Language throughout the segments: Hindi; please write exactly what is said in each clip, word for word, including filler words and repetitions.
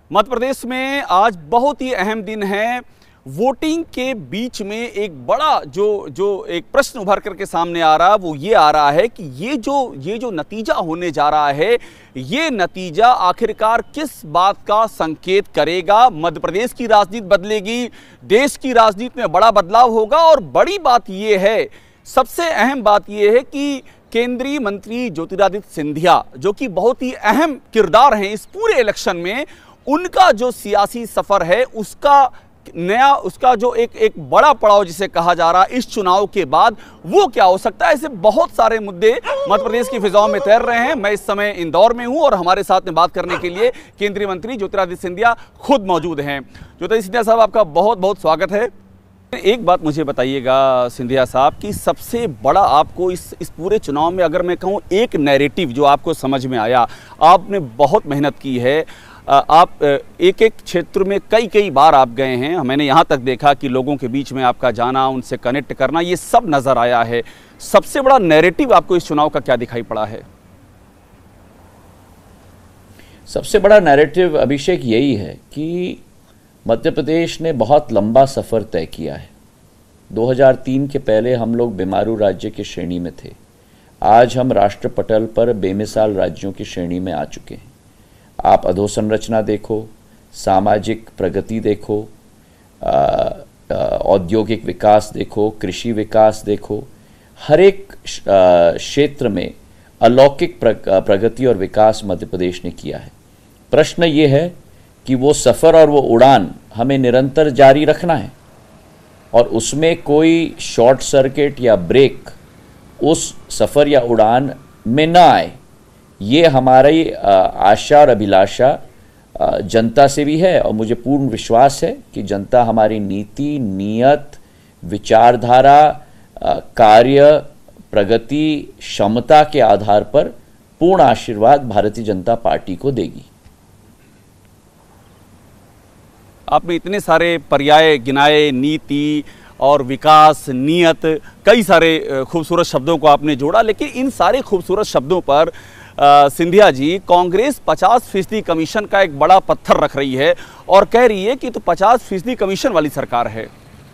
मध्य प्रदेश में आज बहुत ही अहम दिन है। वोटिंग के बीच में एक बड़ा जो जो एक प्रश्न उभर करके सामने आ रहा है वो ये आ रहा है कि ये जो ये जो नतीजा होने जा रहा है, ये नतीजा आखिरकार किस बात का संकेत करेगा। मध्य प्रदेश की राजनीति बदलेगी, देश की राजनीति में बड़ा बदलाव होगा। और बड़ी बात ये है, सबसे अहम बात ये है कि केंद्रीय मंत्री ज्योतिरादित्य सिंधिया, जो कि बहुत ही अहम किरदार हैं इस पूरे इलेक्शन में, उनका जो सियासी सफर है उसका नया उसका जो एक एक बड़ा पड़ाव जिसे कहा जा रहा है इस चुनाव के बाद, वो क्या हो सकता है। ऐसे बहुत सारे मुद्दे मध्य प्रदेश की फिजाओं में तैर रहे हैं। मैं इस समय इंदौर में हूं और हमारे साथ में बात करने के लिए केंद्रीय मंत्री ज्योतिरादित्य सिंधिया खुद मौजूद हैं। ज्योतिरादित्य सिंधिया साहब, आपका बहुत बहुत स्वागत है। एक बात मुझे बताइएगा सिंधिया साहब कि सबसे बड़ा आपको इस इस पूरे चुनाव में, अगर मैं कहूँ एक नैरेटिव जो आपको समझ में आया, आपने बहुत मेहनत की है, आप एक एक क्षेत्र में कई कई बार आप गए हैं, मैंने यहाँ तक देखा कि लोगों के बीच में आपका जाना, उनसे कनेक्ट करना, ये सब नज़र आया है। सबसे बड़ा नैरेटिव आपको इस चुनाव का क्या दिखाई पड़ा है? सबसे बड़ा नैरेटिव अभिषेक यही है कि मध्य प्रदेश ने बहुत लंबा सफ़र तय किया है। दो हज़ार तीन के पहले हम लोग बीमारू राज्य की श्रेणी में थे, आज हम राष्ट्र पटल पर बेमिसाल राज्यों की श्रेणी में आ चुके हैं। आप अधोसंरचना देखो, सामाजिक प्रगति देखो, औद्योगिक विकास देखो, कृषि विकास देखो, हर एक क्षेत्र में अलौकिक प्रगति और विकास मध्य प्रदेश ने किया है। प्रश्न ये है कि वो सफ़र और वो उड़ान हमें निरंतर जारी रखना है और उसमें कोई शॉर्ट सर्किट या ब्रेक उस सफ़र या उड़ान में ना आए। ये हमारी आशा और अभिलाषा जनता से भी है और मुझे पूर्ण विश्वास है कि जनता हमारी नीति, नियत, विचारधारा, कार्य, प्रगति, क्षमता के आधार पर पूर्ण आशीर्वाद भारतीय जनता पार्टी को देगी। आपने इतने सारे पर्याय गिनाए, नीति और विकास, नियत, कई सारे खूबसूरत शब्दों को आपने जोड़ा, लेकिन इन सारे खूबसूरत शब्दों पर आ, सिंधिया जी, कांग्रेस पचास फीसदी कमीशन का एक बड़ा पत्थर रख रही है और कह रही है कि तो पचास फीसदी कमीशन वाली सरकार है।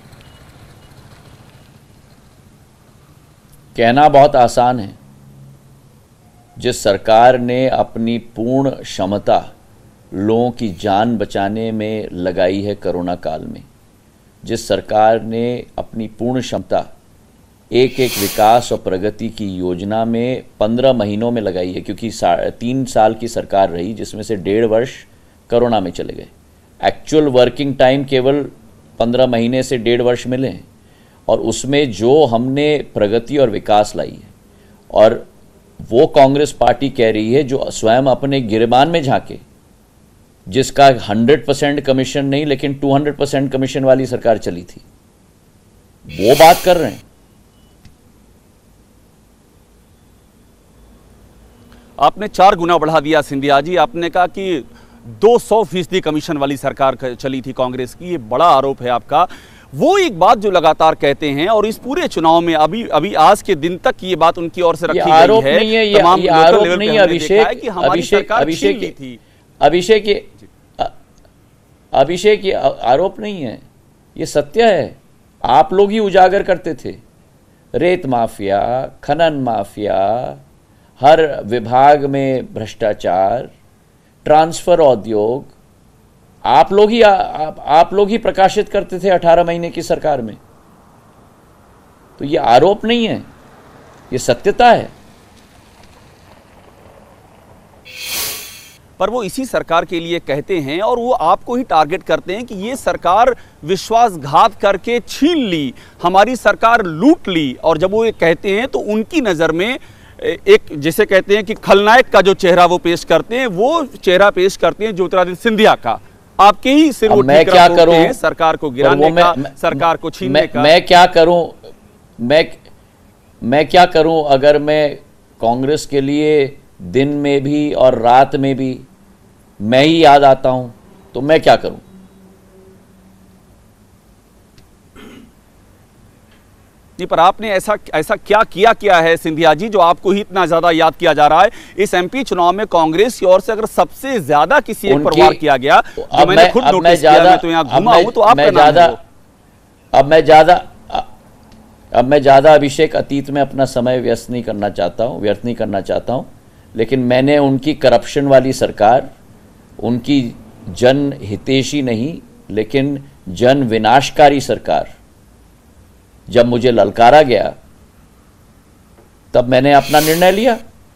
कहना बहुत आसान है। जिस सरकार ने अपनी पूर्ण क्षमता लोगों की जान बचाने में लगाई है कोरोना काल में, जिस सरकार ने अपनी पूर्ण क्षमता एक एक विकास और प्रगति की योजना में पंद्रह महीनों में लगाई है, क्योंकि सा, तीन साल की सरकार रही जिसमें से डेढ़ वर्ष कोरोना में चले गए। एक्चुअल वर्किंग टाइम केवल पंद्रह महीने से डेढ़ वर्ष मिले हैं और उसमें जो हमने प्रगति और विकास लाई है, और वो कांग्रेस पार्टी कह रही है जो स्वयं अपने गिरबान में झांके, जिसका हंड्रेड परसेंट कमीशन नहीं लेकिन टू हंड्रेड परसेंट कमीशन वाली सरकार चली थी, वो बात कर रहे हैं। आपने चार गुना बढ़ा दिया सिंधिया जी। आपने कहा कि दो सौ फीसदी कमीशन वाली सरकार चली थी कांग्रेस की, ये बड़ा आरोप है आपका। वो एक बात जो लगातार कहते हैं और इस पूरे चुनाव में अभी अभी आज के दिन तक ये बात उनकी ओर से रखी गई है, आरोप नहीं है, ये आरोप नहीं है अभिषेक। अभिषेक अभिषेक अभिषेक अभिषेक ये आरोप नहीं है, ये सत्य है। आप लोग ही उजागर करते थे। रेत माफिया, खनन माफिया, हर विभाग में भ्रष्टाचार, ट्रांसफर उद्योग, आप लोग ही आप, आप लोग ही प्रकाशित करते थे अठारह महीने की सरकार में। तो ये आरोप नहीं है, ये सत्यता है। पर वो इसी सरकार के लिए कहते हैं और वो आपको ही टारगेट करते हैं कि ये सरकार विश्वासघात करके छीन ली, हमारी सरकार लूट ली। और जब वो ये कहते हैं तो उनकी नज़र में एक, जिसे कहते हैं कि खलनायक का जो चेहरा वो पेश करते हैं, वो चेहरा पेश करते हैं ज्योतिरादित्य सिंधिया का। आपके ही सिर वो मैं क्या करूं, सरकार को गिराने का, सरकार को छीनने का। मैं क्या करूं मैं मैं क्या करूं अगर मैं कांग्रेस के लिए दिन में भी और रात में भी मैं ही याद आता हूं, तो मैं क्या करूं? नहीं, पर आपने ऐसा ऐसा क्या किया क्या है सिंधिया जी जो आपको ही इतना ज्यादा याद किया जा रहा है? इस एमपी चुनाव में कांग्रेस की ओर से अगर सबसे ज्यादा किसी एक पर वार किया गया, जो मैंने खुद नोटिस किया, मैं तो यहाँ घुमा हूं, तो आपका नाम है वो। अब मैं ज्यादा अब मैं ज्यादा अभिषेक अतीत में अपना समय व्यस्त नहीं करना चाहता हूं व्यर्थ नहीं करना चाहता हूं लेकिन मैंने उनकी करप्शन वाली सरकार, उनकी जन हितैषी नहीं लेकिन जन विनाशकारी सरकार, जब मुझे ललकारा गया तब मैंने अपना निर्णय लिया।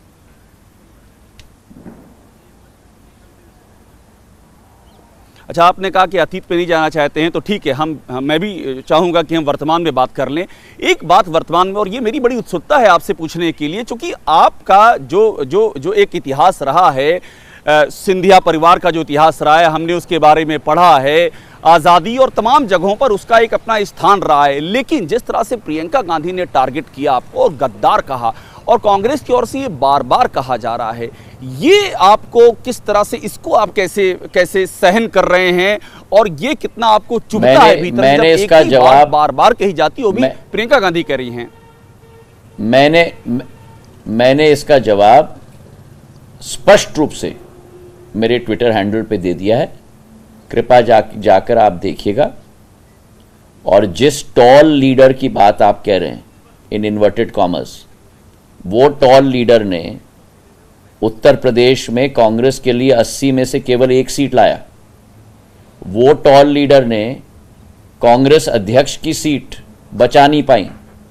अच्छा, आपने कहा कि अतीत पे नहीं जाना चाहते हैं, तो ठीक है, हम, हम मैं भी चाहूंगा कि हम वर्तमान में बात कर लें। एक बात वर्तमान में, और ये मेरी बड़ी उत्सुकता है आपसे पूछने के लिए, क्योंकि आपका जो जो जो एक इतिहास रहा है, सिंधिया परिवार का जो इतिहास रहा है, हमने उसके बारे में पढ़ा है, आज़ादी और तमाम जगहों पर उसका एक अपना स्थान रहा है। लेकिन जिस तरह से प्रियंका गांधी ने टारगेट किया आपको और गद्दार कहा, और कांग्रेस की ओर से ये बार बार कहा जा रहा है, ये आपको किस तरह से, इसको आप कैसे कैसे सहन कर रहे हैं, और ये कितना आपको चुभता है भीतर? मैंने जब इसका एक ही जवाब बार, बार बार कही जाती, वो भी प्रियंका गांधी कह रही हैं। मैंने मैंने इसका जवाब स्पष्ट रूप से मेरे ट्विटर हैंडल पे दे दिया है, कृपया जा, जाकर आप देखिएगा। और जिस टॉल लीडर की बात आप कह रहे हैं, इन इन्वर्टेड कॉमर्स, वो टॉल लीडर ने उत्तर प्रदेश में कांग्रेस के लिए अस्सी में से केवल एक सीट लाया। वो टॉल लीडर ने कांग्रेस अध्यक्ष की सीट बचा नहीं पाई।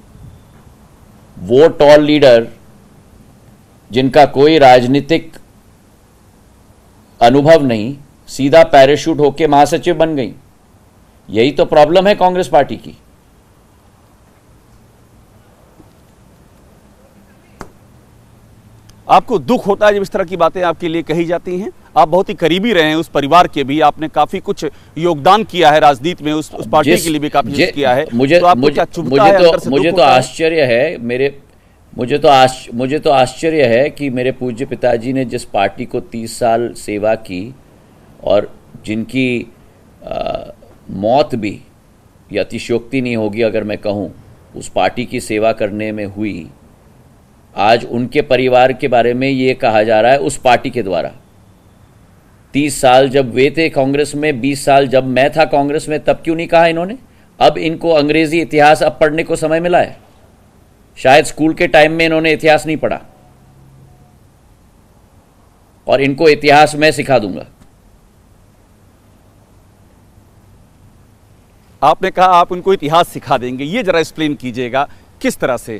वो टॉल लीडर जिनका कोई राजनीतिक अनुभव नहीं, सीधा पैराशूट होकर महासचिव बन गई। यही तो प्रॉब्लम है कांग्रेस पार्टी की। आपको दुख होता है जब इस तरह की बातें आपके लिए कही जाती हैं? आप बहुत ही करीबी रहे हैं उस परिवार के भी, आपने काफी कुछ योगदान किया है राजनीति में, उस, उस पार्टी के लिए भी काफी कुछ किया है। मुझे तो आपको मुझे, क्या चुभता मुझे है, तो अंदर से मुझे दुख तो होता है? आश्चर्य है मेरे मुझे तो आश, मुझे तो आश्चर्य है कि मेरे पूज्य पिताजी ने जिस पार्टी को तीस साल सेवा की, और जिनकी आ, मौत भी, ये अतिशयोक्ति नहीं होगी अगर मैं कहूं, उस पार्टी की सेवा करने में हुई, आज उनके परिवार के बारे में ये कहा जा रहा है उस पार्टी के द्वारा। तीस साल जब वे थे कांग्रेस में, बीस साल जब मैं था कांग्रेस में, तब क्यों नहीं कहा इन्होंने? अब इनको अंग्रेजी इतिहास अब पढ़ने को समय मिला है। शायद स्कूल के टाइम में इन्होंने इतिहास नहीं पढ़ा, और इनको इतिहास मैं सिखा दूंगा। आपने कहा आप उनको इतिहास सिखा देंगे, ये जरा एक्सप्लेन कीजिएगा किस तरह से?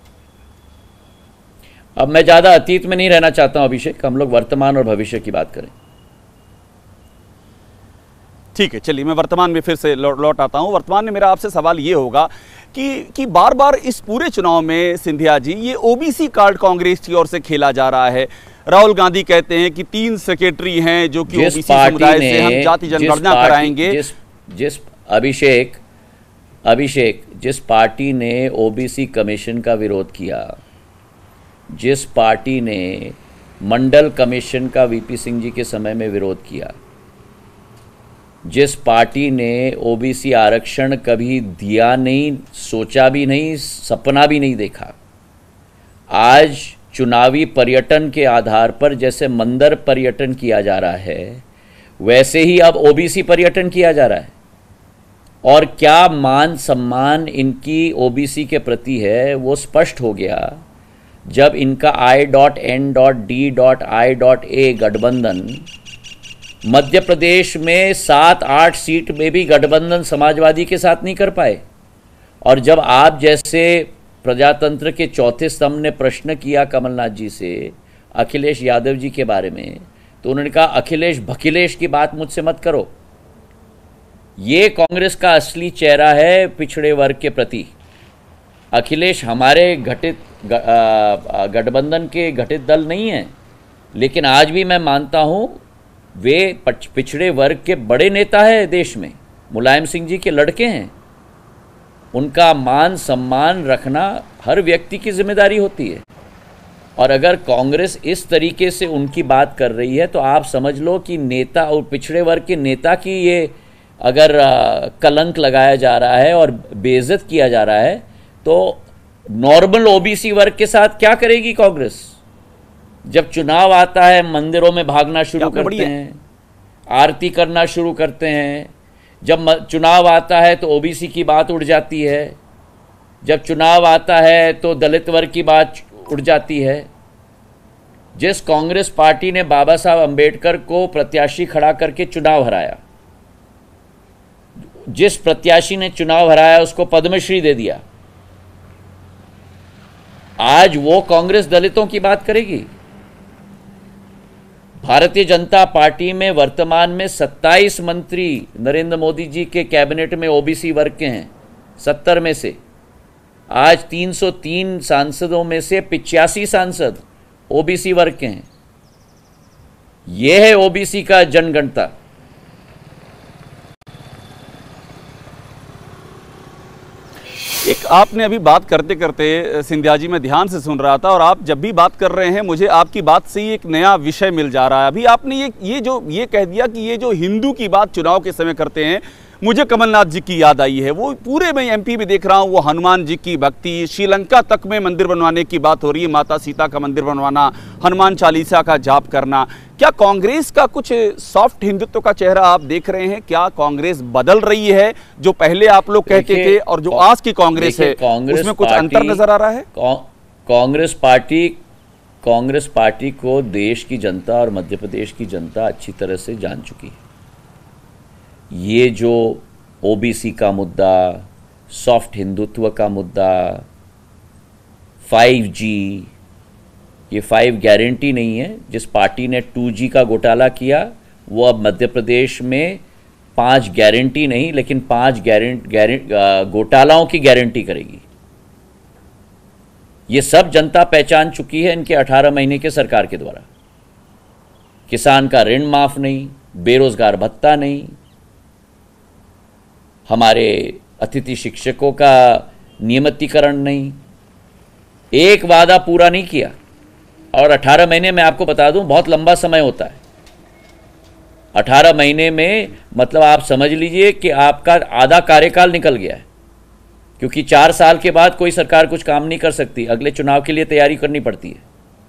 अब मैं ज्यादा अतीत में नहीं रहना चाहता हूं अभिषेक, हम लोग वर्तमान और भविष्य की बात करें। ठीक है, चलिए मैं वर्तमान में फिर से लौट आता हूं। वर्तमान में मेरा आपसे सवाल ये होगा कि कि बार बार इस पूरे चुनाव में सिंधिया जी, ये ओबीसी कार्ड कांग्रेस की ओर से खेला जा रहा है। राहुल गांधी कहते हैं कि तीन सेक्रेटरी हैं जो कि ओबीसी समुदाय से हम जाति जनगणना कराएंगे। जिस जिस अभिषेक अभिषेक जिस पार्टी ने ओबीसी कमीशन का विरोध किया, जिस पार्टी ने मंडल कमीशन का वीपी सिंह जी के समय में विरोध किया, जिस पार्टी ने ओबीसी आरक्षण कभी दिया नहीं, सोचा भी नहीं, सपना भी नहीं देखा, आज चुनावी पर्यटन के आधार पर जैसे मंदिर पर्यटन किया जा रहा है, वैसे ही अब ओबीसी पर्यटन किया जा रहा है। और क्या मान सम्मान इनकी ओबीसी के प्रति है वो स्पष्ट हो गया जब इनका I dot N dot D dot I dot A गठबंधन मध्य प्रदेश में सात आठ सीट में भी गठबंधन समाजवादी के साथ नहीं कर पाए। और जब आप जैसे प्रजातंत्र के चौथे स्तंभ ने प्रश्न किया कमलनाथ जी से अखिलेश यादव जी के बारे में, तो उन्होंने कहा अखिलेश भखिलेश की बात मुझसे मत करो। ये कांग्रेस का असली चेहरा है पिछड़े वर्ग के प्रति। अखिलेश हमारे घटित गठबंधन के घटित दल नहीं है, लेकिन आज भी मैं मानता हूं वे पिछड़े वर्ग के बड़े नेता है देश में, मुलायम सिंह जी के लड़के हैं। उनका मान सम्मान रखना हर व्यक्ति की जिम्मेदारी होती है। और अगर कांग्रेस इस तरीके से उनकी बात कर रही है तो आप समझ लो कि नेता और पिछड़े वर्ग के नेता की ये अगर कलंक लगाया जा रहा है और बेइज्जत किया जा रहा है, तो नॉर्मल ओबीसी वर्ग के साथ क्या करेगी कांग्रेस? जब चुनाव आता है मंदिरों में भागना शुरू करते हैं, आरती करना शुरू करते हैं। जब चुनाव आता है तो ओबीसी की बात उड़ जाती है, जब चुनाव आता है तो दलित वर्ग की बात उड़ जाती है। जिस कांग्रेस पार्टी ने बाबा साहब अंबेडकर को प्रत्याशी खड़ा करके चुनाव हराया, जिस प्रत्याशी ने चुनाव हराया उसको पद्मश्री दे दिया, आज वो कांग्रेस दलितों की बात करेगी? भारतीय जनता पार्टी में वर्तमान में सत्ताईस मंत्री नरेंद्र मोदी जी के कैबिनेट में ओबीसी वर्ग के हैं। सत्तर में से आज तीन सौ तीन सांसदों में से पिचासी सांसद ओबीसी वर्ग के हैं। यह है ओबीसी का जनगणना। एक आपने अभी बात करते करते सिंधिया जी मैं ध्यान से सुन रहा था, और आप जब भी बात कर रहे हैं मुझे आपकी बात से ही एक नया विषय मिल जा रहा है। अभी आपने ये ये जो ये कह दिया कि ये जो हिंदू की बात चुनाव के समय करते हैं, मुझे कमलनाथ जी की याद आई है। वो पूरे मैं एमपी में देख रहा हूँ, वो हनुमान जी की भक्ति, श्रीलंका तक में मंदिर बनवाने की बात हो रही है, माता सीता का मंदिर बनवाना, हनुमान चालीसा का जाप करना। क्या कांग्रेस का कुछ सॉफ्ट हिंदुत्व का चेहरा आप देख रहे हैं? क्या कांग्रेस बदल रही है? जो पहले आप लोग कहते थे और जो आज की कांग्रेस है उसमें कुछ अंतर नजर आ रहा है? कांग्रेस पार्टी कांग्रेस पार्टी को देश की जनता और मध्य प्रदेश की जनता अच्छी तरह से जान चुकी है। ये जो ओबीसी का मुद्दा, सॉफ्ट हिंदुत्व का मुद्दा, फाइव जी, ये फाइव गारंटी नहीं है। जिस पार्टी ने टू जी का घोटाला किया वो अब मध्य प्रदेश में पांच गारंटी नहीं लेकिन पांच गारंट गारंट घोटालाओं की गारंटी करेगी। ये सब जनता पहचान चुकी है इनके अठारह महीने के सरकार के द्वारा। किसान का ऋण माफ नहीं, बेरोजगार भत्ता नहीं, हमारे अतिथि शिक्षकों का नियमितीकरण नहीं, एक वादा पूरा नहीं किया। और अठारह महीने में आपको बता दूं बहुत लंबा समय होता है। अठारह महीने में मतलब आप समझ लीजिए कि आपका आधा कार्यकाल निकल गया है, क्योंकि चार साल के बाद कोई सरकार कुछ काम नहीं कर सकती, अगले चुनाव के लिए तैयारी करनी पड़ती है।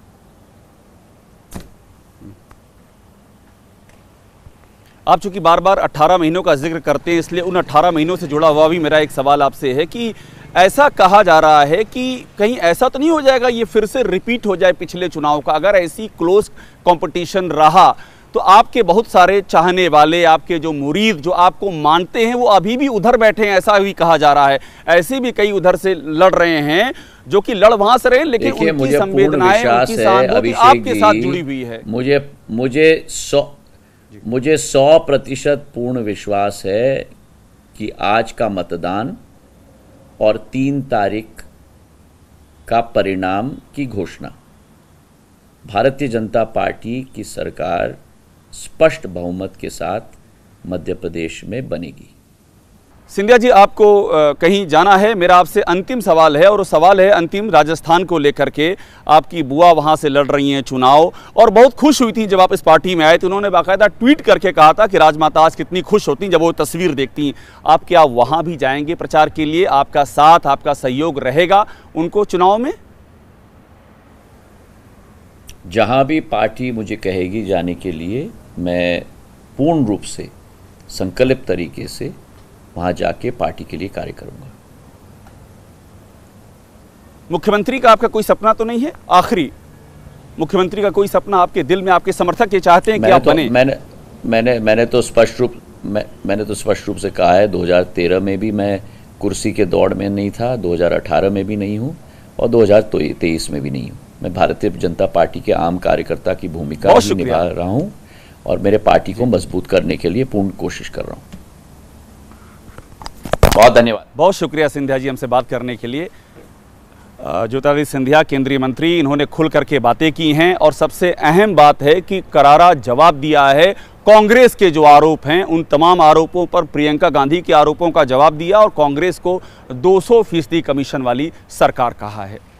आप चूंकि बार बार अठारह महीनों का जिक्र करते हैं, इसलिए उन अठारह महीनों से जुड़ा हुआ भी मेरा एक सवाल आपसे है कि ऐसा कहा जा रहा है कि कहीं ऐसा तो नहीं हो जाएगा ये फिर से रिपीट हो जाए पिछले चुनाव का? अगर ऐसी क्लोज कंपटीशन रहा तो आपके बहुत सारे चाहने वाले, आपके जो मुरीद जो आपको मानते हैं वो अभी भी उधर बैठे हैं, ऐसा भी कहा जा रहा है। ऐसे भी कई उधर से लड़ रहे हैं जो कि लड़ वहां से रहे लेकिन उनकी संवेदनाएं, उनकी सहानुभूति आपके साथ जुड़ी हुई है। मुझे मुझे सौ मुझे सौ प्रतिशत पूर्ण विश्वास है कि आज का मतदान और तीन तारीख का परिणाम की घोषणा भारतीय जनता पार्टी की सरकार स्पष्ट बहुमत के साथ मध्य प्रदेश में बनेगी। सिंधिया जी, आपको कहीं जाना है? मेरा आपसे अंतिम सवाल है, और वो सवाल है अंतिम राजस्थान को लेकर के। आपकी बुआ वहां से लड़ रही हैं चुनाव और बहुत खुश हुई थी जब आप इस पार्टी में आए तो उन्होंने बाकायदा ट्वीट करके कहा था कि राजमाता आज कितनी खुश होती जब वो तस्वीर देखती। आप क्या वहां भी जाएंगे प्रचार के लिए? आपका साथ, आपका सहयोग रहेगा उनको चुनाव में? जहां भी पार्टी मुझे कहेगी जाने के लिए मैं पूर्ण रूप से संकल्पित तरीके से वहां जाके पार्टी के लिए कार्य करूंगा। मुख्यमंत्री का आपका कोई सपना तो नहीं है? आखिरी, मुख्यमंत्री का कोई सपना आपके दिल में? आपके समर्थक ये चाहते हैं कि आप तो, बने? मैंने मैंने मैंने तो स्पष्ट रूप मैं, मैंने तो स्पष्ट रूप से कहा है, दो हज़ार तेरह में भी मैं कुर्सी के दौड़ में नहीं था, दो हज़ार अठारह में भी नहीं हूं और दो हज़ार तेईस में भी नहीं हूं। मैं भारतीय जनता पार्टी के आम कार्यकर्ता की भूमिका ही निभा रहा हूं और मेरे पार्टी को मजबूत करने के लिए पूर्ण कोशिश कर रहा हूं। बहुत धन्यवाद। बहुत शुक्रिया सिंधिया जी हमसे बात करने के लिए। ज्योतिरादित्य सिंधिया केंद्रीय मंत्री, इन्होंने खुल करके बातें की हैं और सबसे अहम बात है कि करारा जवाब दिया है कांग्रेस के जो आरोप हैं उन तमाम आरोपों पर, प्रियंका गांधी के आरोपों का जवाब दिया और कांग्रेस को दो सौ फीसदी कमीशन वाली सरकार कहा है।